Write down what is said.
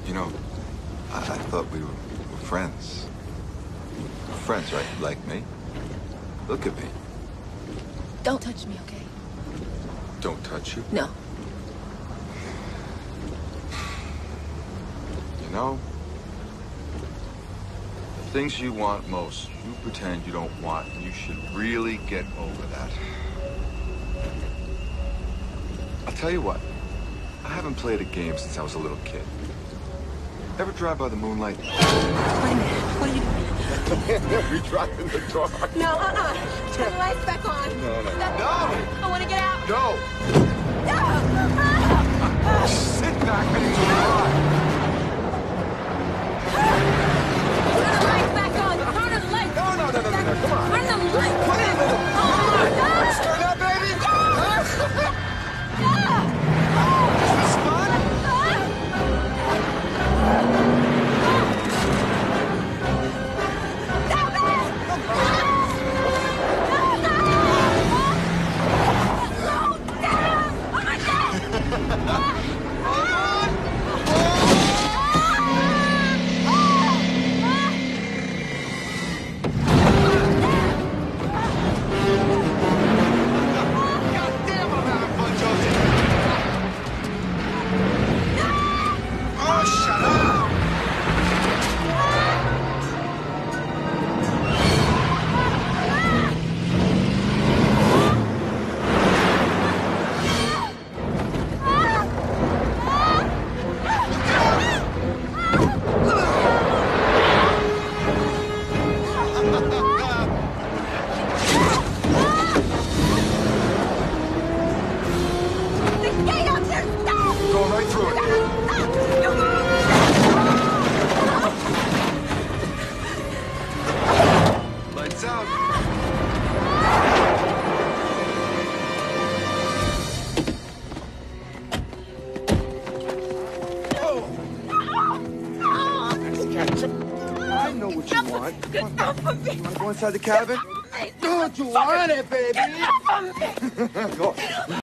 You know, I thought we were friends. Friends, right? Like me? Look at me. Don't touch me, okay? Don't touch you? No. You know, the things you want most, you pretend you don't want, and you should really get over that. I'll tell you what, I haven't played a game since I was a little kid. Ever drive by the moonlight? Wait a minute. What are you doing? We drive in the dark. No, Turn the lights back on. No. I want to get out. No! No! Sit back and enjoy. Turn the lights back on. Turn the lights. No, come on. Turn the lights. Put it in the... No! Turn up, baby! No! Is this fun? I know what you want. You want to go inside the cabin? Don't you want it, baby? Go.